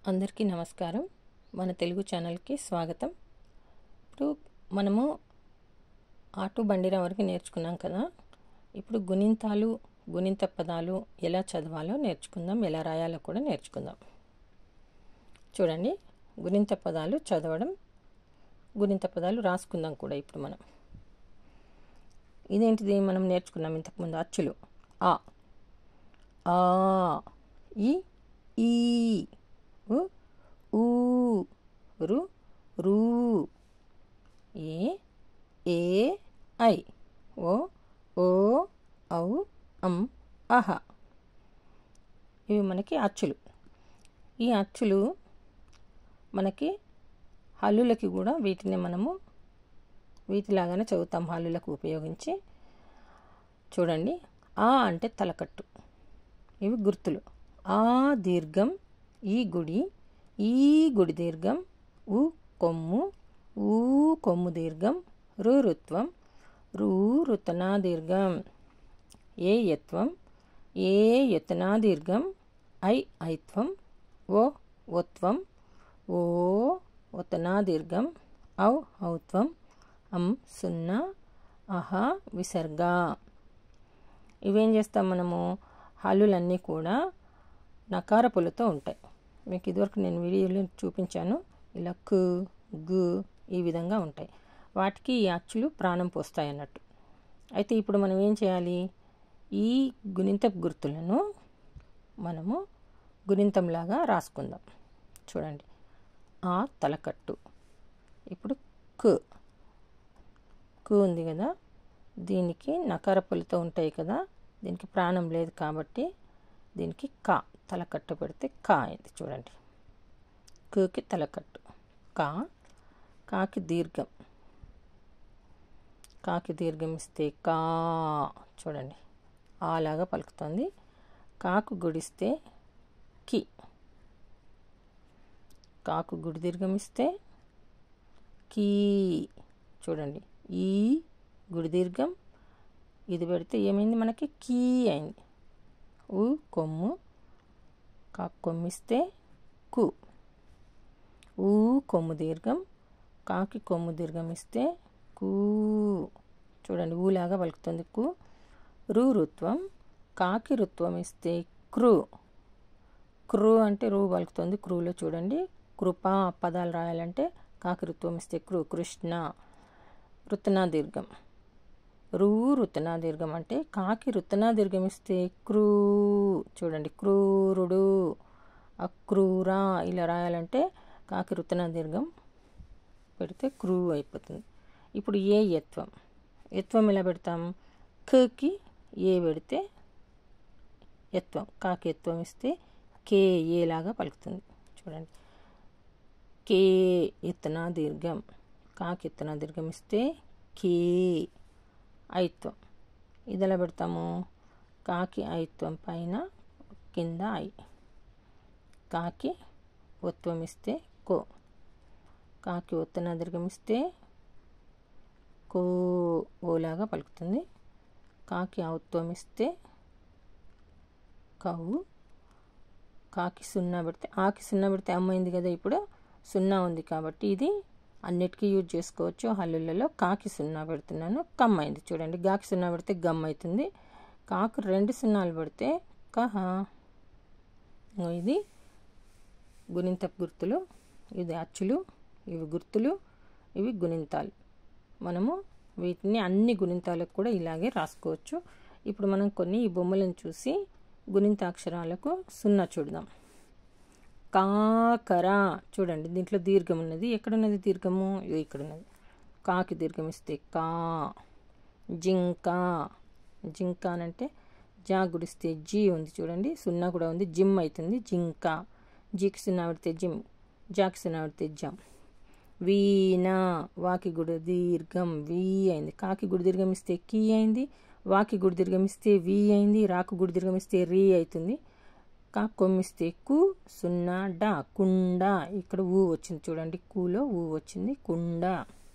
అందరికీ నమస్కారం. మన తెలుగు ఛానల్కి స్వాగతం. ఇప్పుడు మనము ఆటు బండిరా వరకు నేర్చుకున్నాం కదా. ఇప్పుడు గుణింతాలు, గుణింత పదాలు ఎలా చదవాలో నేర్చుకుందాం, ఎలా రాయాలో కూడా నేర్చుకుందాం. చూడండి, గుణింత పదాలు చదవడం, గుణింత పదాలు రాసుకుందాం కూడా. ఇప్పుడు మనం ఇదేంటిది మనం నేర్చుకున్నాం ఇంతకుముందు. అచ్చులు ఆ, ఆ, ఈ, ఈ, ఉ, ఊ, రు, రూ, ఏ, ఏ, ఐ, ఓ, ఓ, ఔ, అం, అహ. ఇవి మనకి అచ్చులు. ఈ అచ్చులు మనకి హల్లులకి కూడా వీటిని మనము వీటిలాగానే చదువుతాం హల్లులకు ఉపయోగించి. చూడండి, ఆ అంటే తలకట్టు. ఇవి గుర్తులు. ఆ దీర్ఘం, ఈ గుడి, ఈ గుడి దీర్ఘం, ఉ కొమ్ము, ఊ కొమ్ము దీర్ఘం, రు రుత్వం, రూ రుతనా దీర్ఘం, ఏ యత్వం, ఏ యతనా దీర్ఘం, ఐ ఐత్వం, ఓ ఓత్వం, ఓ ఓతనా దీర్ఘం, ఔ ఔత్వం, అం సున్నా, అహ విసర్గ. ఇవేం చేస్తాం మనము, హల్లులన్నీ కూడా నకారపులతో ఉంటాయి. మీకు ఇదివరకు నేను వీడియోలో చూపించాను. ఇలా కు, గు ఈ విధంగా ఉంటాయి. వాటికి ఈ అచ్చులు ప్రాణం పోస్తాయి అన్నట్టు. అయితే ఇప్పుడు మనం ఏం చేయాలి, ఈ గుణింత గుర్తులను మనము గుణింతంలాగా రాసుకుందాం. చూడండి, ఆ తలకట్టు. ఇప్పుడు కు, కు ఉంది కదా, దీనికి నకారపులతో ఉంటాయి కదా, దీనికి ప్రాణం లేదు కాబట్టి దీనికి కా తలకట్టు పెడితే కా అయింది. చూడండి, కుకి తలకట్టు కా. కాకి దీర్ఘం, కాకి దీర్ఘం ఇస్తే కా. చూడండి, ఆలాగా పలుకుతుంది. కాకు గుడిస్తే కి, కాకు గుడి దీర్ఘం ఇస్తే కీ. చూడండి, ఈ గుడి దీర్ఘం ఇది పెడితే ఏమైంది మనకి, కీ అయింది. ఊ కొమ్ము, కాకు కొమ్మిస్తే కు. ఊ కొమ్ము దీర్ఘం, కాకి కొమ్ము దీర్ఘం ఇస్తే కూ. చూడండి, ఊలాగా పలుకుతుంది కు. రు రుత్వం, కాకి రుత్వం ఇస్తే క్రు. క్రు అంటే రూ పలుకుతుంది. క్రూలో చూడండి, కృప పదాలు రాయాలంటే కాకి రుత్వం ఇస్తే క్రు. కృష్ణ. రుతనా దీర్ఘం, రూ రుతనా దీర్ఘం అంటే కాకి రుతనా దీర్ఘం ఇస్తే క్రూ. చూడండి, క్రూరుడు, అక్రూరా ఇలా రాయాలంటే కాకి రుతనా దీర్ఘం పెడితే క్రూ అయిపోతుంది. ఇప్పుడు ఏ యత్వం, యత్వం ఎలా పెడతాం, కకి ఏ పెడితే యత్వం, కాకి యత్వం ఇస్తే కే ఏలాగా పలుకుతుంది. చూడండి, కే ఎత్తనా దీర్ఘం, కాకి ఎత్తనా దీర్ఘం ఇస్తే కే. ఐత్వం ఇది ఎలా పెడతాము, కాకి ఐత్వం పైన కింద ఐ, కాకి ఒత్వం ఇస్తే కో, కాకి ఒత్తనా దీర్ఘం ఇస్తే కో ఓలాగా పలుకుతుంది. కాకి ఔత్వం ఇస్తే కౌ. కాకి సున్నా పెడితే, ఆకి సున్నా పెడితే అమ్మైంది కదా. ఇప్పుడు సున్నా ఉంది కాబట్టి ఇది అన్నిటికీ యూజ్ చేసుకోవచ్చు హల్లులలో. కాకి సున్నా పెడుతున్నాను, కమ్ అయింది. చూడండి, గాకి సున్నా పెడితే గమ్ అవుతుంది. కాకు 2 సున్నాలు పెడితే కహ. ఇది గుణింత గుర్తులు, ఇది అచ్చులు, ఇవి గుర్తులు, ఇవి గుణింతాలు. మనము వీటిని అన్ని గుణింతాలకు కూడా ఇలాగే రాసుకోవచ్చు. ఇప్పుడు మనం కొన్ని ఈ బొమ్మలను చూసి గుణింత అక్షరాలకు సున్నా చూద్దాం. కాకర. చూడండి, దీంట్లో దీర్ఘం ఉన్నది. ఎక్కడున్నది దీర్ఘము, ఇక్కడ ఉన్నది. కాకి దీర్ఘం ఇస్తే కా. జింక, జింక అంటే జా గుడిస్తే జీ ఉంది. చూడండి, సున్నా కూడా ఉంది, జిమ్ అవుతుంది. జింక. జీకి సున్నా పెడితే జిమ్, జాకి సున్నా పెడితే జమ్. వీణ, వాకి గుడి దీర్ఘం వీ అయింది. కాకి గుడి దీర్ఘం ఇస్తే కీ అయింది. వాకి గుడి దీర్ఘం ఇస్తే వి అయింది. రాకు గుడి దీర్ఘం ఇస్తే రీ అవుతుంది. కాకు కొమ్మిస్తే కు. సున్నా డా, కుండ. ఇక్కడ ఊ వచ్చింది. చూడండి, కూలో ఊ వచ్చింది, కుండ.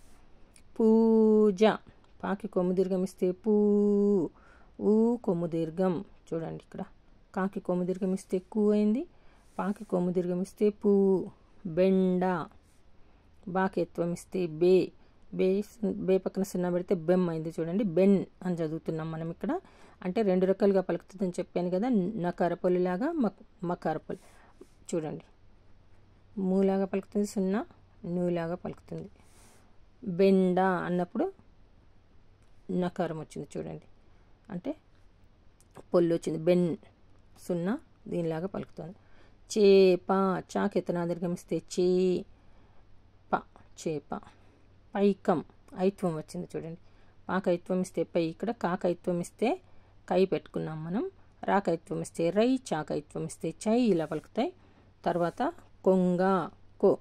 పూజ, పాకి కొమ్ము దీర్ఘం ఇస్తే పూ. ఊ కొమ్ము దీర్ఘం. చూడండి, ఇక్కడ కాకి కొమ్ము దీర్ఘం ఇస్తే కు అయింది. పాకి కొమ్ము దీర్ఘమిస్తే పూ, బెండ. బాకి ఎత్వం ఇస్తే బే, బే పక్కన సున్నా పెడితే బెమ్ అయింది చూడండి. బెన్ అని చదువుతున్నాం మనం ఇక్కడ. అంటే 2 రకాలుగా పలుకుతుందని చెప్పాను కదా, నకార పలులాగా మకార పలు. చూడండి, మూలాగా పలుకుతుంది సున్నా, నూలాగా పలుకుతుంది. బెండ అన్నప్పుడు నకారం వచ్చింది చూడండి, అంటే పొల్లు వచ్చింది. బెన్ సున్నా దీనిలాగా పలుకుతుంది. చేప, చాకి ఎత్తనా దీర్ఘమిస్తే చే ప, చేప. పైకం ఐత్వం వచ్చింది చూడండి. పాకైత్వం ఇస్తే పై, ఇక్కడ కాకైత్వం ఇస్తే కై పెట్టుకున్నాం మనం. రాకైత్వం ఇస్తే రై, చాకైత్వం ఇస్తే చై, ఇలా పలుకుతాయి. తర్వాత కొంగ, కో.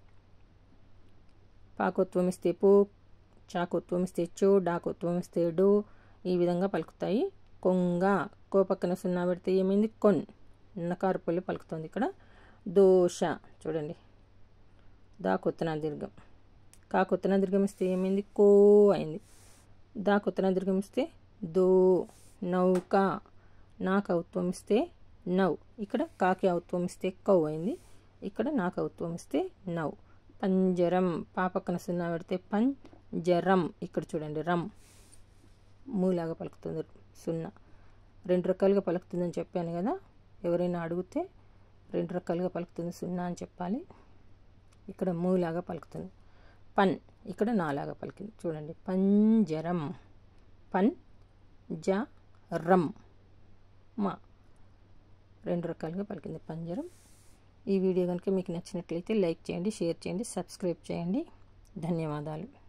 పాకోత్వం ఇస్తే పో, చాకోత్వం ఇస్తే చో, డాకోత్వం ఇస్తే డో, ఈ విధంగా పలుకుతాయి. కొంగ, కో పక్కన సున్నా పెడితే ఏమైంది కొన్, నకారు పల్లి పలుకుతుంది ఇక్కడ. దోష చూడండి, దాకొత్తనా దీర్ఘం. కాకొత్తనా దీర్ఘం ఇస్తే ఏమైంది కో అయింది. దాకొత్తనా దీర్ఘం ఇస్తే దో. నౌక, నాకు ఔత్వం ఇస్తే నౌ, ఇక్కడ కాకి ఔత్వం ఇస్తే కౌ అయింది. ఇక్కడ నాకు ఔత్వం ఇస్తే నౌ. పంజరం, పా పక్కన సున్నా పెడితే పంజరం, ఇక్కడ చూడండి రం, మూలాగా పలుకుతుంది సున్నా. 2 రకాలుగా పలుకుతుందని చెప్పాను కదా, ఎవరైనా అడిగితే 2 రకాలుగా పలుకుతుంది సున్నా అని చెప్పాలి. ఇక్కడ మూలాగా పలుకుతుంది. పన్, ఇక్కడ నాలాగా పలికింది చూడండి. పంజరం, పన్ జ రం, మా 2 రకాలుగా పలికింది పంజరం. ఈ వీడియో కనుక మీకు నచ్చినట్లయితే లైక్ చేయండి, షేర్ చేయండి, సబ్స్క్రైబ్ చేయండి. ధన్యవాదాలు.